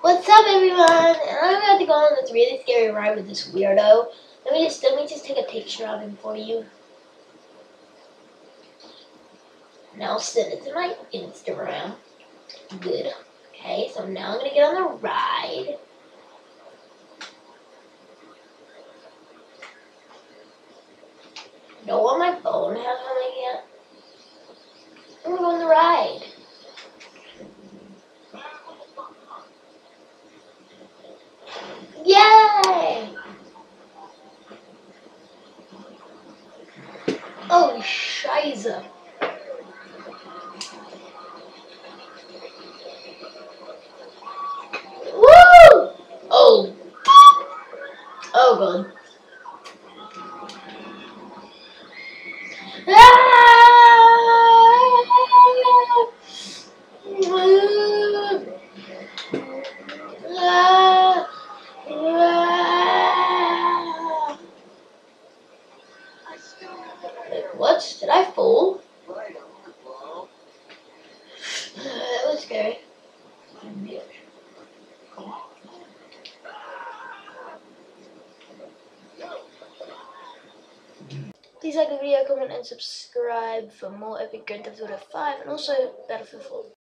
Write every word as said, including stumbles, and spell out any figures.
What's up, everyone? And I'm about to go on this really scary ride with this weirdo. Let me just let me just take a picture of him for you. And I'll send it to my Instagram. Good. Okay, so now I'm gonna get on the ride. I don't want my phone has something yet. I'm gonna go on the ride. Yay! Oh, scheiße. Woo! Oh. Oh, God. What? Did I fall? That was scary. Please like the video, comment and subscribe for more epic Grand Theft Auto five and also Battlefield four.